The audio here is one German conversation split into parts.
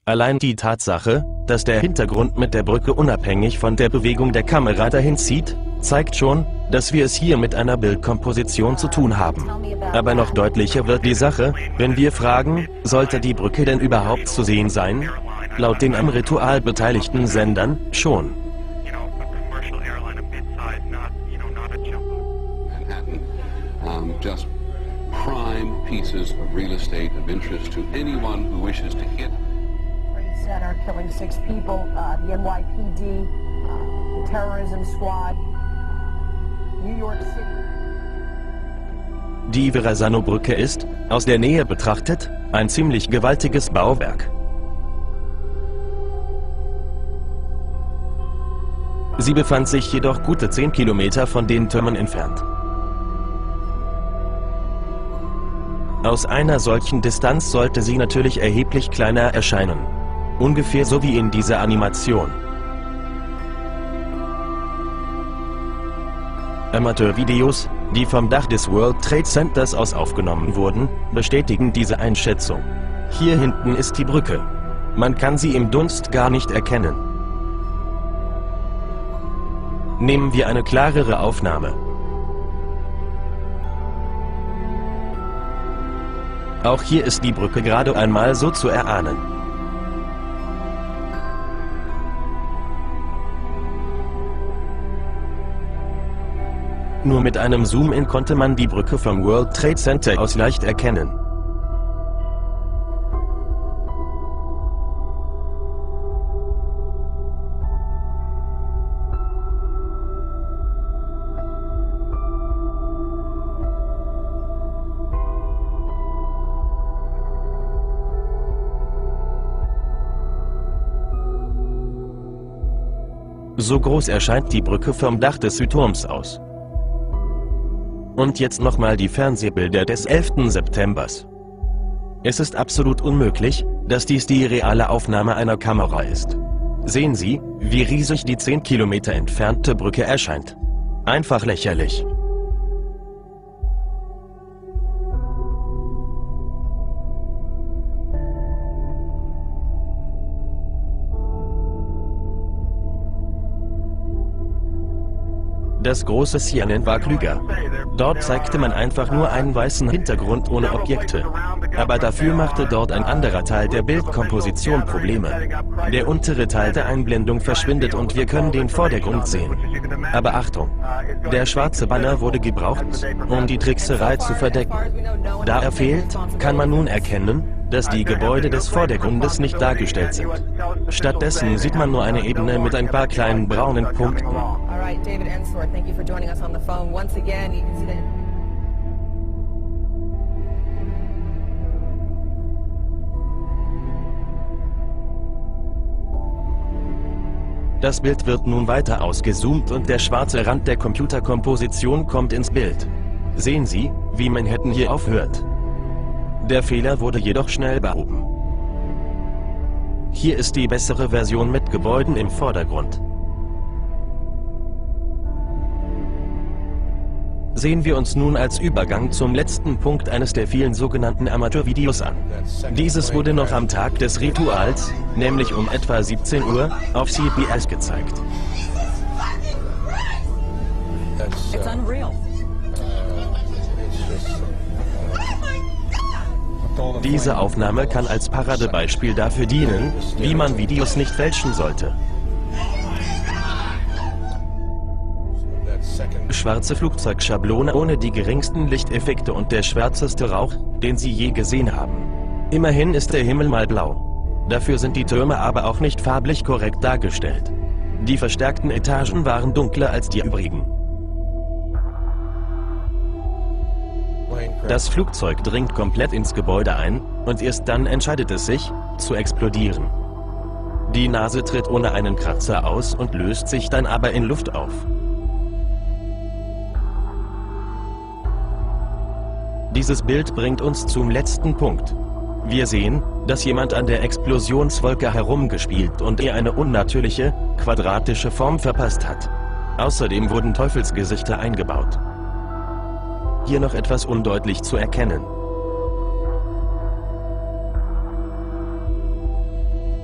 Allein die Tatsache, dass der Hintergrund mit der Brücke unabhängig von der Bewegung der Kamera dahin zieht, zeigt schon, dass wir es hier mit einer Bildkomposition zu tun haben. Aber noch deutlicher wird die Sache, wenn wir fragen, sollte die Brücke denn überhaupt zu sehen sein? Laut den am Ritual beteiligten Sendern, schon. Just prime pieces of real estate of interest to anyone who wishes to hit. Center killing 6 people, the NYPD, the terrorism squad, New York City. Die Verrazano-Brücke ist, aus der Nähe betrachtet, ein ziemlich gewaltiges Bauwerk. Sie befand sich jedoch gute 10 Kilometer von den Türmen entfernt. Aus einer solchen Distanz sollte sie natürlich erheblich kleiner erscheinen. Ungefähr so wie in dieser Animation. Amateurvideos, die vom Dach des World Trade Centers aus aufgenommen wurden, bestätigen diese Einschätzung. Hier hinten ist die Brücke. Man kann sie im Dunst gar nicht erkennen. Nehmen wir eine klarere Aufnahme. Auch hier ist die Brücke gerade einmal so zu erahnen. Nur mit einem Zoom-In konnte man die Brücke vom World Trade Center aus leicht erkennen. So groß erscheint die Brücke vom Dach des Südturms aus. Und jetzt nochmal die Fernsehbilder des 11. Septembers. Es ist absolut unmöglich, dass dies die reale Aufnahme einer Kamera ist. Sehen Sie, wie riesig die 10 Kilometer entfernte Brücke erscheint. Einfach lächerlich. Das große CNN war klüger. Dort zeigte man einfach nur einen weißen Hintergrund ohne Objekte. Aber dafür machte dort ein anderer Teil der Bildkomposition Probleme. Der untere Teil der Einblendung verschwindet und wir können den Vordergrund sehen. Aber Achtung! Der schwarze Banner wurde gebraucht, um die Trickserei zu verdecken. Da er fehlt, kann man nun erkennen, dass die Gebäude des Vordergrundes nicht dargestellt sind. Stattdessen sieht man nur eine Ebene mit ein paar kleinen braunen Punkten. David Ensler, thank you for joining us on the phone. Once again, you can see that. Das Bild wird nun weiter ausgezoomt und der schwarze Rand der Computerkomposition kommt ins Bild. Sehen Sie, wie Manhattan hier aufhört. Der Fehler wurde jedoch schnell behoben. Hier ist die bessere Version mit Gebäuden im Vordergrund. Sehen wir uns nun als Übergang zum letzten Punkt eines der vielen sogenannten Amateurvideos an. Dieses wurde noch am Tag des Rituals, nämlich um etwa 17 Uhr, auf CBS gezeigt. It's unreal. Diese Aufnahme kann als Paradebeispiel dafür dienen, wie man Videos nicht fälschen sollte. Schwarze Flugzeugschablone ohne die geringsten Lichteffekte und der schwärzeste Rauch, den Sie je gesehen haben. Immerhin ist der Himmel mal blau. Dafür sind die Türme aber auch nicht farblich korrekt dargestellt. Die verstärkten Etagen waren dunkler als die übrigen. Das Flugzeug dringt komplett ins Gebäude ein und erst dann entscheidet es sich, zu explodieren. Die Nase tritt ohne einen Kratzer aus und löst sich dann aber in Luft auf. Dieses Bild bringt uns zum letzten Punkt. Wir sehen, dass jemand an der Explosionswolke herumgespielt und ihr eine unnatürliche, quadratische Form verpasst hat. Außerdem wurden Teufelsgesichter eingebaut. Hier noch etwas undeutlich zu erkennen.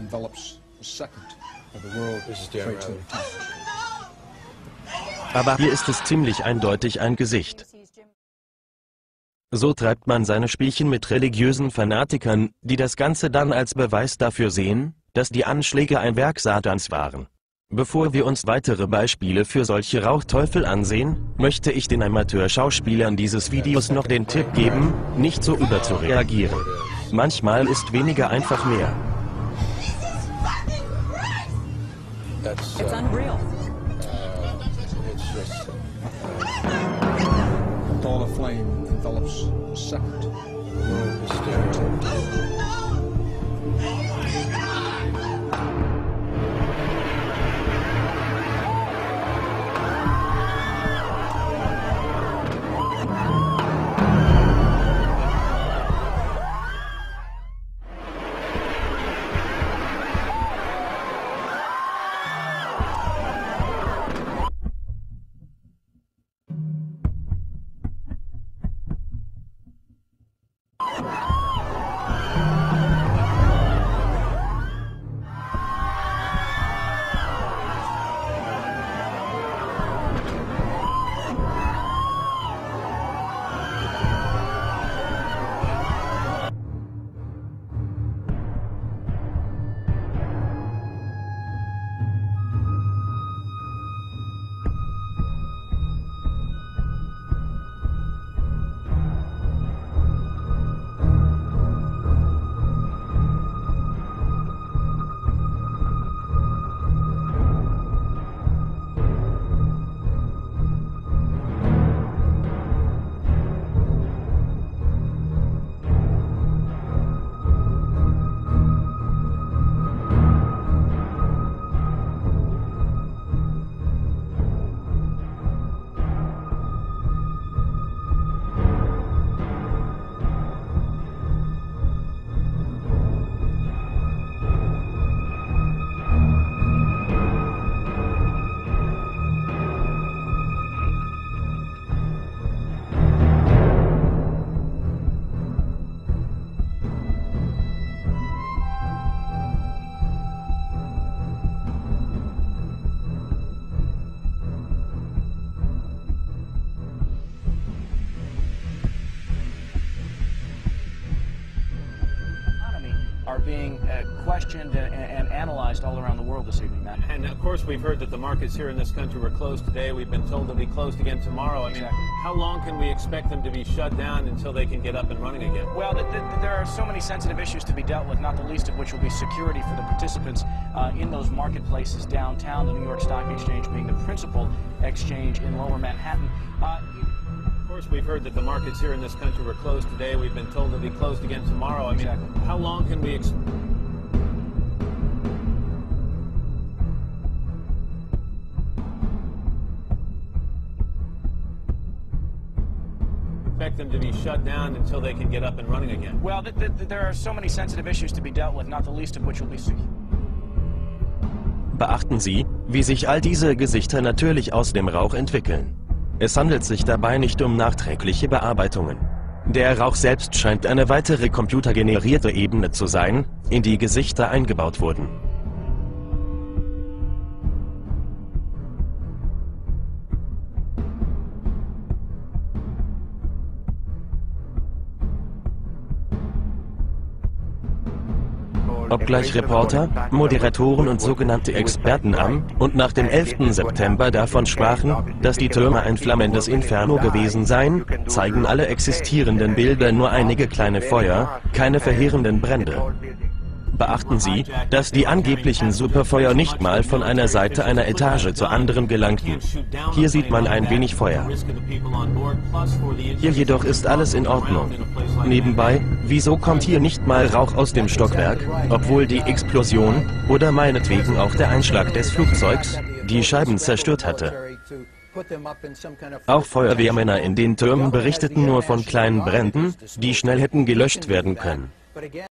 envelops a second of the World Trade Center towers. Aber hier ist es ziemlich eindeutig ein Gesicht. So treibt man seine Spielchen mit religiösen Fanatikern, die das Ganze dann als Beweis dafür sehen, dass die Anschläge ein Werk Satans waren. Bevor wir uns weitere Beispiele für solche Rauchteufel ansehen, möchte ich den Amateurschauspielern dieses Videos noch den Tipp geben, nicht so überzureagieren. Manchmal ist weniger einfach mehr. It's unreal. It's just a ball of flame envelops a second of the World Trade Center towers. Are being questioned and analyzed all around the world this evening, Matt. And of course, we've heard that the markets here in this country were closed today. We've been told they'll be closed again tomorrow. I mean, how long can we expect them to be shut down until they can get up and running again? Well, there are so many sensitive issues to be dealt with, not the least of which will be security for the participants in those marketplaces downtown, the New York Stock Exchange being the principal exchange in Lower Manhattan. Of course, we've heard that the markets here in this country were closed today. We've been told they'll be closed again tomorrow. I mean, how long can we expect them to be shut down until they can get up and running again? Well, there are so many sensitive issues to be dealt with, not the least of which will be security. Beachten Sie, wie sich all diese Gesichter natürlich aus dem Rauch entwickeln. Es handelt sich dabei nicht um nachträgliche Bearbeitungen. Der Rauch selbst scheint eine weitere computergenerierte Ebene zu sein, in die Gesichter eingebaut wurden. Obgleich Reporter, Moderatoren und sogenannte Experten am und nach dem 11. September davon sprachen, dass die Türme ein flammendes Inferno gewesen seien, zeigen alle existierenden Bilder nur einige kleine Feuer, keine verheerenden Brände. Beachten Sie, dass die angeblichen Superfeuer nicht mal von einer Seite einer Etage zur anderen gelangten. Hier sieht man ein wenig Feuer. Hier jedoch ist alles in Ordnung. Nebenbei, wieso kommt hier nicht mal Rauch aus dem Stockwerk, obwohl die Explosion oder meinetwegen auch der Einschlag des Flugzeugs die Scheiben zerstört hatte? Auch Feuerwehrmänner in den Türmen berichteten nur von kleinen Bränden, die schnell hätten gelöscht werden können.